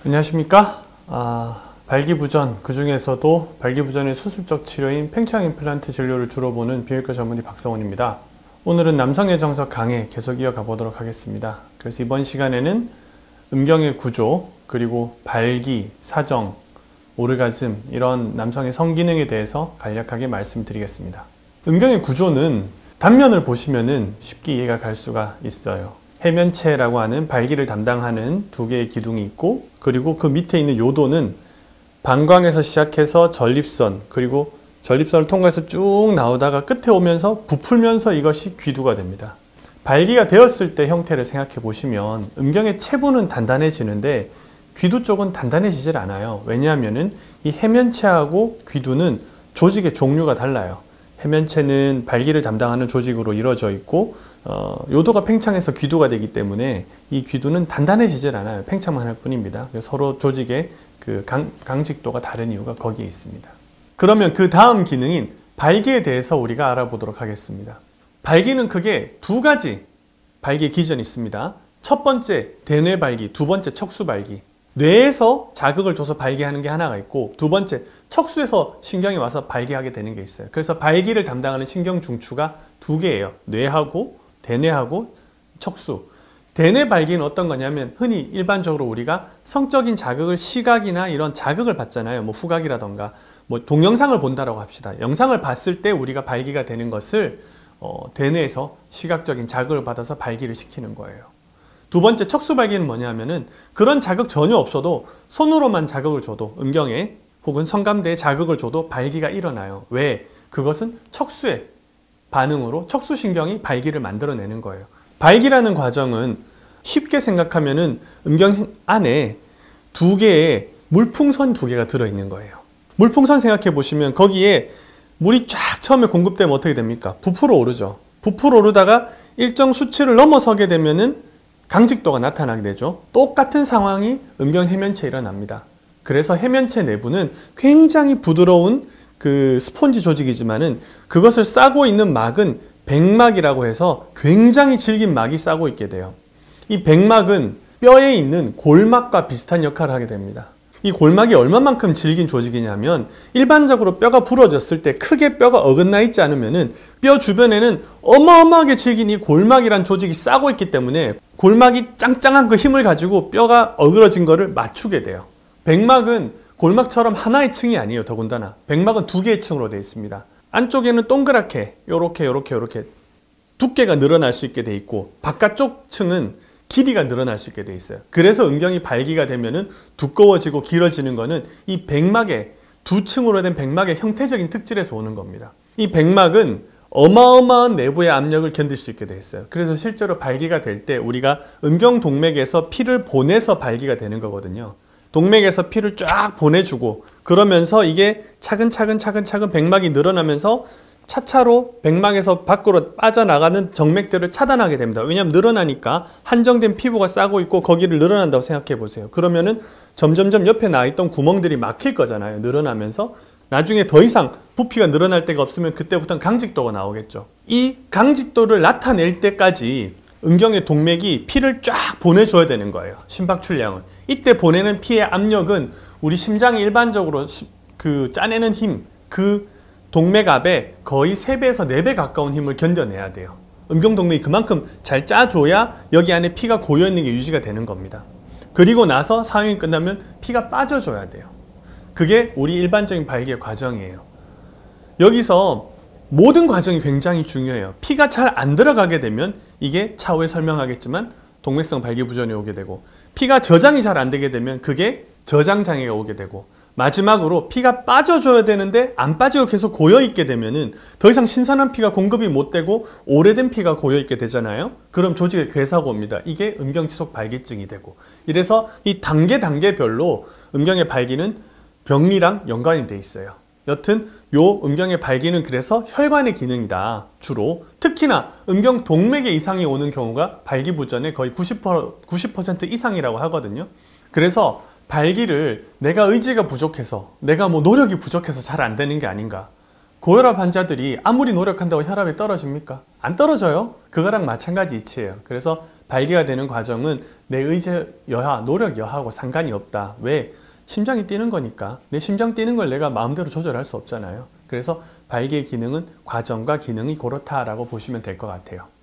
안녕하십니까? 발기부전, 그 중에서도 발기부전의 수술적 치료인 팽창 임플란트 진료를 주로 보는 비뇨기과 전문의 박성훈입니다. 오늘은 남성의 정석 강해 계속 이어가 보도록 하겠습니다. 그래서 이번 시간에는 음경의 구조, 그리고 발기, 사정, 오르가즘 이런 남성의 성기능에 대해서 간략하게 말씀드리겠습니다. 음경의 구조는 단면을 보시면은 쉽게 이해가 갈 수가 있어요. 해면체라고 하는 발기를 담당하는 두 개의 기둥이 있고, 그리고 그 밑에 있는 요도는 방광에서 시작해서 전립선, 그리고 전립선을 통과해서 쭉 나오다가 끝에 오면서 부풀면서 이것이 귀두가 됩니다. 발기가 되었을 때 형태를 생각해 보시면 음경의 체부는 단단해지는데 귀두 쪽은 단단해지질 않아요. 왜냐하면 이 해면체하고 귀두는 조직의 종류가 달라요. 해면체는 발기를 담당하는 조직으로 이루어져 있고, 요도가 팽창해서 귀두가 되기 때문에 이 귀두는 단단해지질 않아요. 팽창만 할 뿐입니다. 서로 조직의 그 강직도가 다른 이유가 거기에 있습니다. 그러면 그 다음 기능인 발기에 대해서 우리가 알아보도록 하겠습니다. 발기는 크게 두 가지 발기의 기전이 있습니다. 첫 번째 대뇌 발기, 두 번째 척수 발기. 뇌에서 자극을 줘서 발기하는 게 하나가 있고, 두 번째 척수에서 신경이 와서 발기하게 되는 게 있어요. 그래서 발기를 담당하는 신경 중추가 두 개예요. 뇌하고 대뇌하고 척수. 대뇌 발기는 어떤 거냐면 흔히 일반적으로 우리가 성적인 자극을 시각이나 이런 자극을 받잖아요. 뭐 후각이라던가 뭐 동영상을 본다라고 합시다. 영상을 봤을 때 우리가 발기가 되는 것을 대뇌에서 시각적인 자극을 받아서 발기를 시키는 거예요. 두 번째 척수 발기는 뭐냐면은 그런 자극 전혀 없어도 손으로만 자극을 줘도, 음경에 혹은 성감대에 자극을 줘도 발기가 일어나요. 왜? 그것은 척수의 반응으로 척수신경이 발기를 만들어내는 거예요. 발기라는 과정은 쉽게 생각하면은 음경 안에 두 개의 물풍선 두 개가 들어있는 거예요. 물풍선 생각해 보시면 거기에 물이 쫙 처음에 공급되면 어떻게 됩니까? 부풀어 오르죠. 부풀어 오르다가 일정 수치를 넘어서게 되면은 강직도가 나타나게 되죠. 똑같은 상황이 음경 해면체에 일어납니다. 그래서 해면체 내부는 굉장히 부드러운 그 스폰지 조직이지만은 그것을 싸고 있는 막은 백막이라고 해서 굉장히 질긴 막이 싸고 있게 돼요. 이 백막은 뼈에 있는 골막과 비슷한 역할을 하게 됩니다. 이 골막이 얼마만큼 질긴 조직이냐면 일반적으로 뼈가 부러졌을 때 크게 뼈가 어긋나 있지 않으면은 뼈 주변에는 어마어마하게 질긴 이 골막이란 조직이 싸고 있기 때문에 골막이 짱짱한 그 힘을 가지고 뼈가 어그러진 거를 맞추게 돼요. 백막은 골막처럼 하나의 층이 아니에요. 더군다나 백막은 두 개의 층으로 되어 있습니다. 안쪽에는 동그랗게 요렇게 두께가 늘어날 수 있게 돼 있고, 바깥쪽 층은 길이가 늘어날 수 있게 돼 있어요. 그래서 음경이 발기가 되면은 두꺼워지고 길어지는 거는 이 백막의 두 층으로 된 백막의 형태적인 특질에서 오는 겁니다. 이 백막은 어마어마한 내부의 압력을 견딜 수 있게 돼 있어요. 그래서 실제로 발기가 될 때 우리가 음경 동맥에서 피를 보내서 발기가 되는 거거든요. 동맥에서 피를 쫙 보내주고, 그러면서 이게 차근차근 백막이 늘어나면서 차차로 백막에서 밖으로 빠져나가는 정맥들을 차단하게 됩니다. 왜냐하면 늘어나니까 한정된 피부가 싸고 있고 거기를 늘어난다고 생각해 보세요. 그러면은 점점점 옆에 나있던 구멍들이 막힐 거잖아요. 늘어나면서 나중에 더 이상 부피가 늘어날 데가 없으면 그때부터는 강직도가 나오겠죠. 이 강직도를 나타낼 때까지 음경의 동맥이 피를 쫙 보내줘야 되는 거예요. 심박출량을. 이때 보내는 피의 압력은 우리 심장이 일반적으로 그 짜내는 힘, 그 동맥압에 거의 3배에서 4배 가까운 힘을 견뎌내야 돼요. 음경동맥이 그만큼 잘 짜줘야 여기 안에 피가 고여있는 게 유지가 되는 겁니다. 그리고 나서 상황이 끝나면 피가 빠져줘야 돼요. 그게 우리 일반적인 발기의 과정이에요. 여기서 모든 과정이 굉장히 중요해요. 피가 잘 안 들어가게 되면 이게 차후에 설명하겠지만 동맥성 발기부전이 오게 되고, 피가 저장이 잘 안 되게 되면 그게 저장장애가 오게 되고, 마지막으로 피가 빠져줘야 되는데 안 빠지고 계속 고여있게 되면은 더 이상 신선한 피가 공급이 못 되고 오래된 피가 고여있게 되잖아요. 그럼 조직에 괴사가 옵니다. 이게 음경지속 발기증이 되고, 이래서 이 단계별로 음경의 발기는 병리랑 연관이 돼 있어요. 여튼 요 음경의 발기는 그래서 혈관의 기능이다. 주로 특히나 음경 동맥에 이상이 오는 경우가 발기부전의 거의 90% 이상이라고 하거든요. 그래서 발기를 내가 의지가 부족해서, 내가 뭐 노력이 부족해서 잘 안 되는 게 아닌가. 고혈압 환자들이 아무리 노력한다고 혈압이 떨어집니까? 안 떨어져요. 그거랑 마찬가지 이치예요. 그래서 발기가 되는 과정은 내 의지 여하, 노력 여하하고 상관이 없다. 왜? 심장이 뛰는 거니까. 내 심장 뛰는 걸 내가 마음대로 조절할 수 없잖아요. 그래서 발기의 기능은 과정과 기능이 그렇다라고 보시면 될 것 같아요.